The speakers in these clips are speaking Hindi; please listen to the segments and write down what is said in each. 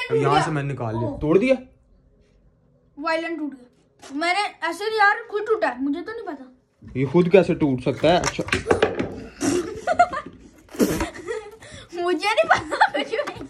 यहाँ से मैंने निकाल लिया, तोड़ दिया, वायलेंट टूट गया। मैंने ऐसे यार खुद टूटा है, मुझे तो नहीं पता ये खुद कैसे टूट सकता है। अच्छा मुझे नहीं पता कुछ भी।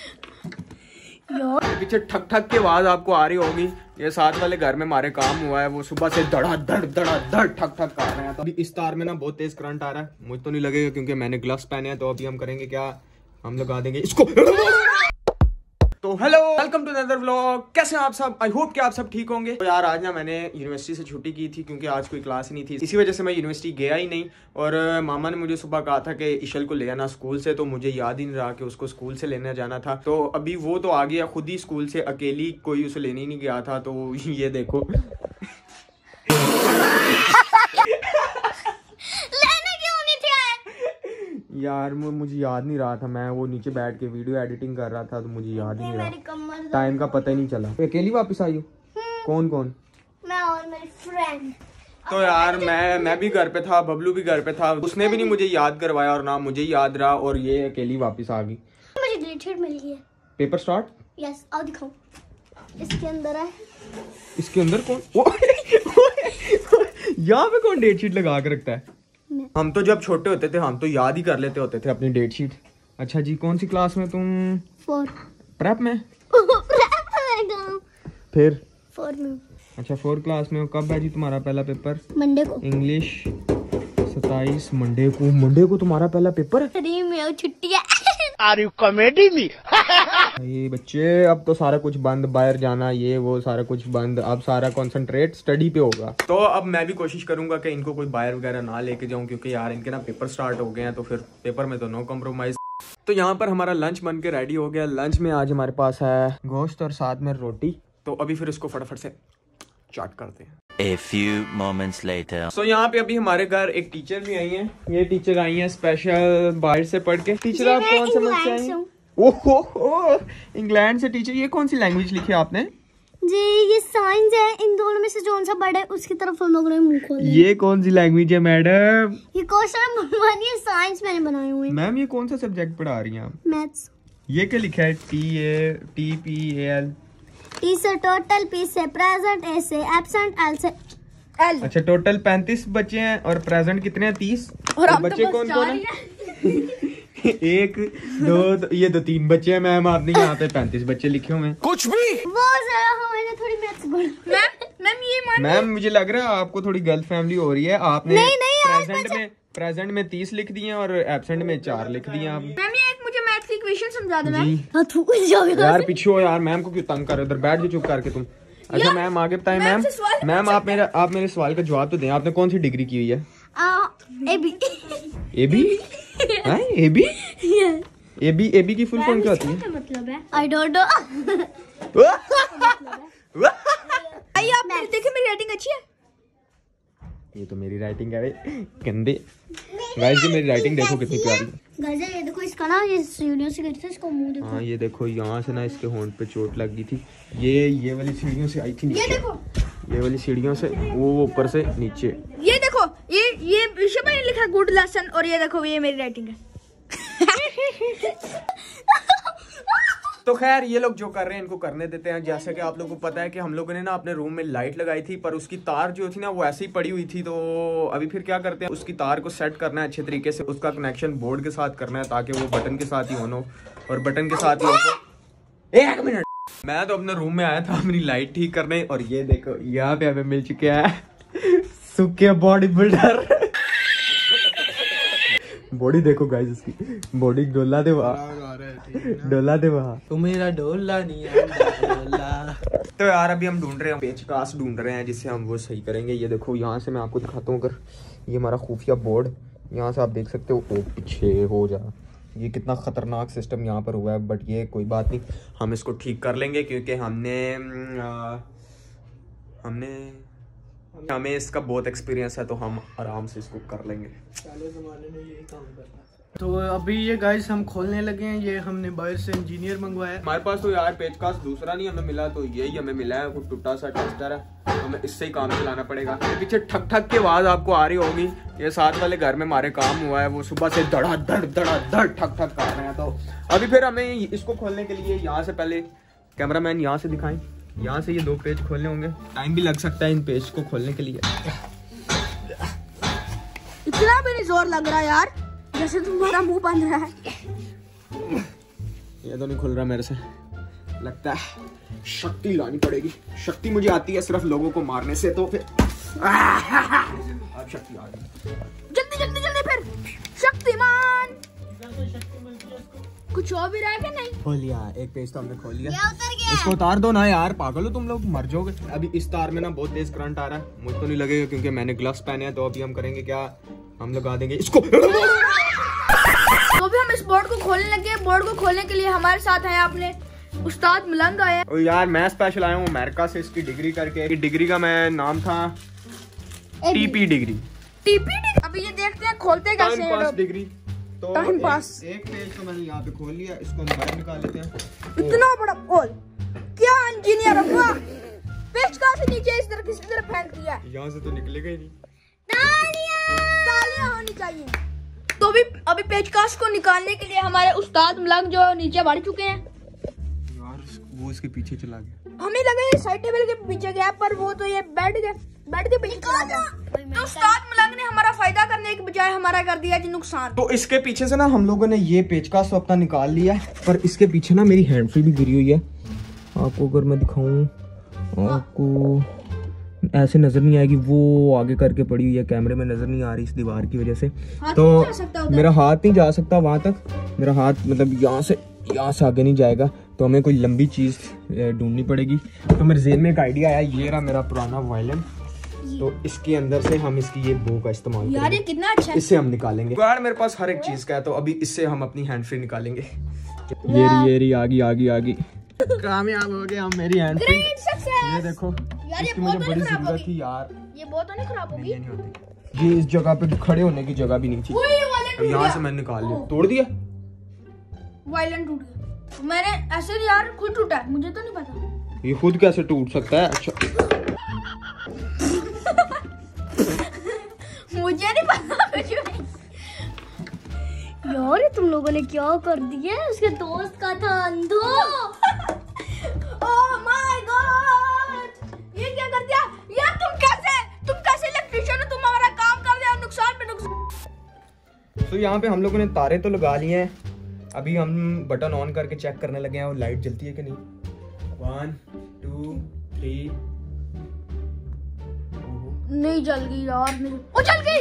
पीछे ठक ठक की आवाज आपको आ रही होगी, ये साथ वाले घर में हमारे काम हुआ है, वो सुबह से धड़ा धड़ ठक ठक कर रहे हैं। तो अभी इस तार में ना बहुत तेज करंट आ रहा है, मुझे तो नहीं लगेगा क्योंकि मैंने ग्लव्स पहने हैं। तो अभी हम करेंगे क्या, हम लगा देंगे इसको। तो hello, welcome to another vlog. कैसे हैं आप सब? आई होप कि आप सब ठीक होंगे। तो यार आज ना मैंने यूनिवर्सिटी से छुट्टी की थी क्योंकि आज कोई क्लास ही नहीं थी, इसी वजह से मैं यूनिवर्सिटी गया ही नहीं। और मामा ने मुझे सुबह कहा था कि इशल को ले आना स्कूल से, तो मुझे याद ही नहीं रहा कि उसको स्कूल से लेने जाना था। तो अभी वो तो आ गया खुद ही स्कूल से, अकेली कोई उसे लेने ही नहीं गया था। तो ये देखो यार मुझे याद नहीं रहा था, मैं वो नीचे बैठ के वीडियो एडिटिंग कर रहा था, तो मुझे याद ही नहीं रहा, टाइम का पता ही नहीं चला। तो अकेली वापस आई हो? कौन कौन? मैं और मेरी फ्रेंड। तो यार मैं भी घर पे था, बबलू भी घर पे था, उसने भी नहीं मुझे याद करवाया और ना मुझे याद रहा, और ये अकेली वापस आ गई। मुझे डेट शीट मिल गई है। Paper start? यस, आओ दिखाओ। इसके अंदर है। इसके अंदर कौन? यहाँ पे कौन डेट शीट लगा के रखता है? हम तो जब छोटे होते थे हम तो याद ही कर लेते होते थे अपनी डेट शीट। अच्छा जी, कौन सी क्लास में तुम? 4 प्रेप में? फिर 4 में। अच्छा 4 क्लास में हो। कब है जी तुम्हारा पहला पेपर? मंडे को। इंग्लिश 27 मंडे को। मंडे को तुम्हारा पहला पेपर है? 3 में छुट्टी है। Are you comedy me? ये बच्चे अब तो सारा कुछ बंद, बाहर जाना ये वो सारा कुछ बंद, अब सारा कंसंट्रेट स्टडी पे होगा। तो अब मैं भी कोशिश करूंगा कि इनको कोई बाहर वगैरह ना लेके जाऊं, क्योंकि यार इनके ना पेपर स्टार्ट हो गए हैं, तो फिर पेपर में तो नो कॉम्प्रोमाइज। तो यहाँ पर हमारा लंच बन के रेडी हो गया। लंच में आज हमारे पास है गोश्त और साथ में रोटी। तो अभी फिर इसको फटाफट से चाट करते हैं। A few moments later. तो यहाँ पे अभी हमारे घर एक टीचर भी आई हैं। ये टीचर आई हैं स्पेशल बाहर से पढ़ के। टीचर आप कौन से मुल्क से आई हैं? ओहो, इंग्लैंड से। टीचर ये कौन सी लैंग्वेज लिखी है आपने? जी ये साइंस है, इन दोनों में से जो सा बड़ा है उसकी तरफ हम लोग ने मुंह खोल दिया। ये कौन सी लैंग्वेज है मैडम? ये क्वेश्चन बनवानी है, साइंस मैंने बनाए हुए हैं। मैम ये कौन सा सब्जेक्ट पढ़ा रही हैं आप? मैथ्स। ये क्या लिखा है? TATPAL। T से टोटल, P से प्रेजेंट, A से एब्सेंट, L से L। अच्छा टोटल 35 बच्चे हैं और प्रेजेंट कितने हैं? 30। और बच्चे कौन कौन है? 1 2 ये तो 3 बच्चे हैं मैम, आपने यहाँ पे 35 बच्चे लिखे हुए हैं। कुछ भी वो जरा हमारे थोड़ी मैथ्स बोल। मैम मुझे लग रहा है आपको थोड़ी गलत फैमिली हो रही है। आपने नहीं, प्रेजेंट में 30 लिख दिए और एब्सेंट में 4 लिख दिए आप। मैम ये एक मुझे मैथ्स की इक्वेशन समझा दो मैम। यार पीछे हो यार, मैम को क्यों तंग कर रहे हो? उधर बैठ जाओ चुप करके तुम। अच्छा मैम आगे बताएं। मैम आप मेरे सवाल का जवाब तो दें। आपने कौन सी डिग्री की हुई है? AB। AB? AB की फुल फॉर्म क्या होती है? मतलब है आई डोंट नो। आइए आप मेरी देखिए, मेरी राइटिंग अच्छी है। ये तो मेरी राइटिंग है गंदे। गाइस ये मेरी राइटिंग देखो कितनी प्यारी है। गाइस ये देखो इसका ना, ये सीढ़ियों से गिरता है, इसका मुंह देखो। हाँ ये देखो, यहाँ से ना इसके होंठ पे चोट लग गई थी। ये वाली सीढ़ियों से आई थी नीचे। ये देखो, ये वाली सीढ़ियों से, वो ऊपर से नीचे। ये देखो, ये ऋषभ भाई ने लिखा गुड लेसन, और ये देखो ये मेरी राइटिंग है। तो खैर ये लोग जो कर रहे हैं इनको करने देते हैं। जैसा कि आप लोगों को पता है कि हम लोगों ने ना अपने रूम में लाइट लगाई थी, पर उसकी तार जो थी ना वो ऐसे ही पड़ी हुई थी। तो अभी फिर क्या करते हैं, उसकी तार को सेट करना है अच्छे तरीके से, उसका कनेक्शन बोर्ड के साथ करना है ताकि वो बटन के साथ ही ऑन हो और बटन के साथ ही ऑफ हो। 1 मिनट, मैं तो अपने रूम में आया था अपनी लाइट ठीक करने, और ये देखो यहाँ पे हमें मिल चुके हैं सूखे बॉडी बिल्डर। बॉडी देखो गाइस, इसकी बॉडी डोला दे वहाँ तू मेरा डोला नहीं है डोला। तो यार अभी हम ढूंढ रहे हैं, पेचकस ढूंढ रहे हैं जिससे हम वो सही करेंगे। ये देखो यहाँ से मैं आपको दिखाता हूँ, अगर ये हमारा खुफिया बोर्ड, यहाँ से आप देख सकते हो। ओ पीछे हो जा, ये कितना खतरनाक सिस्टम यहाँ पर हुआ है, बट ये कोई बात नहीं, हम इसको ठीक कर लेंगे क्योंकि हमें इसका बहुत एक्सपीरियंस है, तो हम आराम से इसको कर लेंगे। पहले जमाने में यही काम करता। तो अभी ये गाइस हम खोलने लगे हैं। ये हमने बाहर से इंजीनियर मंगवाया है। हमारे पास तो यार पेचकस दूसरा नहीं हमें मिला, तो यही हमें मिला है, कुछ टूटा सा टेस्टर है, हमें इससे ही काम चलाना पड़ेगा। पीछे ठक ठक की आवाज आपको आ रही होगी, ये साथ वाले घर में हमारे काम हुआ है, वो सुबह से धड़ ठक ठक कर रहे हैं। तो अभी फिर हमें इसको खोलने के लिए यहाँ से पहले कैमरामैन यहाँ से दिखाएं, यहाँ से ये 2 पेज खोलने होंगे, टाइम भी लग सकता है इन पेज को खोलने के लिए। इतना भी नहीं जोर लग रहा यार, जैसे तुम्हारा मुंह बंद रहा है। ये तो नहीं खुल रहा मेरे से, लगता है शक्ति लानी पड़ेगी। शक्ति मुझे आती है सिर्फ लोगों को मारने से, तो फिर अब शक्ति आ गई। जल्दी जल्दी जल्दी फिर शक्तिमान। कुछ और भी रहा है कि नहीं? खोल लिया, एक पेज तो हमने खोल लिया। इसको उतार दो ना यार, पागल हो तुम लोग, मर जाओगे। अभी इस तार में ना बहुत तेज करंट आ रहा है, मुझे तो नहीं लगेगा क्योंकि मैंने ग्लव्स पहने हैं। तो अभी हम करेंगे क्या, हम लगा देंगे इसको। तो अभी हम इस बोर्ड को खोलने लगे। बोर्ड को खोलने के लिए हमारे साथ है अपने उस्ताद मलंग आए। और यार मैं स्पेशल आया हूँ अमेरिका से इसकी डिग्री करके। डिग्री का मैं नाम था टीपी डिग्री। अभी ये देखते हैं खोलते कैसे हैं। डिग्री तो टाइम पास। एक पेज तो मैंने यहाँ पे खोल लिया, इसको हम बाहर निकाल लेते हैं। इतना बड़ा बोल, क्या इंजीनियर हुआ। पेज कहाँ से नीचे इस तरह किसी तरह फेंक दिया। यहाँ से तो निकलेगा ही नहीं। तालियां होनी चाहिए। तो अभी पेचकस को निकालने के लिए हमारे उस्ताद मलंग जो नीचे बढ़ चुके हैं। यार वो इसके पीछे चला गया। हमें लगा ये साइड टेबल के पीछे गया, पर वो तो ये बेड के पीछे चला गया। तो उस्ताद मलंग ने हमारा फायदा करने के बजाय हमारा कर दिया जी नुकसान। तो इसके पीछे से ना हम लोगों ने ये पेचकस अपना निकाल लिया है, पर इसके पीछे ना मेरी हैंड फ्री भी गिरी हुई है। आपको अगर मैं दिखाऊं, आपको ऐसे नजर नहीं आएगी, वो आगे करके पड़ी हुई है, कैमरे में नजर नहीं आ रही इस दीवार की वजह से। तो मेरा हाथ नहीं जा सकता वहां तक, मेरा हाथ मतलब यहाँ से आगे नहीं जाएगा, तो हमें कोई लंबी चीज ढूंढनी पड़ेगी। तो मेरे जेब में एक आइडिया आया, ये रहा मेरा पुराना वायलिन, तो इसके अंदर से हम इसकी ये बो का इस्तेमाल यार ये कितना अच्छा है। इससे हम निकालेंगे। यार मेरे पास हर एक चीज का है, तो अभी इससे हम अपनी हैंड फ्री निकालेंगे। ये रही आगी कामयाब हो गए हम, मेरी हैंड फ्री। ये देखो, इसकी मुझे बड़ी जरूरत थी यार। ये बहुत तो नहीं खराब होगी। ये नहीं होती, ये इस जगह पे खड़े होने की जगह भी नहीं थी। यहाँ से मैंने निकाल लिया, तोड़ दिया। वायलिन टूट गया। मैंने ऐसे यार खुद टूटा है, मुझे तो नहीं पता। ये खुद कैसे टूट सकता है? अच्छा मुझे नहीं पता कुछ भी। यार ये तुम लोगों ने क्या कर दिया? उसके दोस्त का था अंधो। ओह माय गॉड, ये क्या कर दिया यार? तुम कैसे इलेक्ट्रिशियन हो, तुम हमारा काम कर दिया, नुकसान पे नुकसान। तो यहाँ पे हम लोगों ने तारे तो लगा लिए हैं, अभी हम बटन ऑन करके चेक करने लगे हैं और लाइट जलती है कि नहीं। 1 2 3। नहीं जल गई यार, नहीं। ओ जल गई।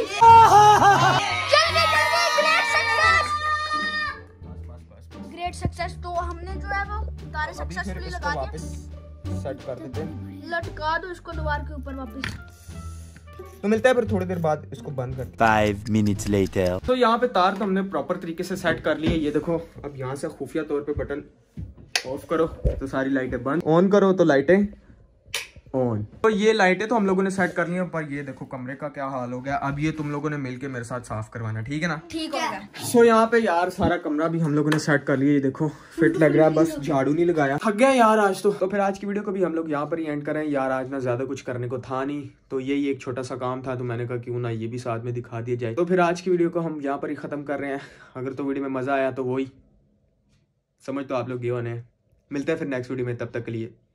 Great success. तो हमने जो है वो तारे सक्सेसफुली लगा दिए। सेट कर देते हैं, लटका दो इसको दीवार के ऊपर वापस। तो मिलता है फिर थोड़ी देर बाद, इसको बंद करते हैं। 5 minutes later. तो यहाँ पे तार तो हमने प्रॉपर तरीके से सेट कर लिए। ये देखो, अब यहाँ से खुफिया तौर पे बटन ऑफ करो तो सारी लाइटें बंद, ऑन करो तो लाइटें ऑन। तो ये लाइटें तो हम लोगों ने सेट कर ली हैं, पर ये देखो कमरे का क्या हाल हो गया। अब ये तुम लोगों ने मिलके मेरे साथ साफ करवाना, ठीक है ना? ठीक हो गया। सो यहाँ पे यार सारा कमरा भी हम लोगों ने सेट कर लिया। ये देखो फिट लग रहा है, बस झाड़ू नहीं लगाया। थक गया यार आज तो फिर आज की वीडियो को भी हम लोग यहाँ पर ही एंड करें यार। आज ना ज्यादा कुछ करने को था नहीं, तो यही एक छोटा सा काम था, तो मैंने कहा क्यों ना ये भी साथ में दिखा दिया जाए। तो फिर आज की वीडियो को हम यहाँ पर ही खत्म कर रहे हैं। अगर तो वीडियो में मजा आया तो वही समझ तो आप लोग ये होने। मिलते हैं फिर नेक्स्ट वीडियो में, तब तक के लिए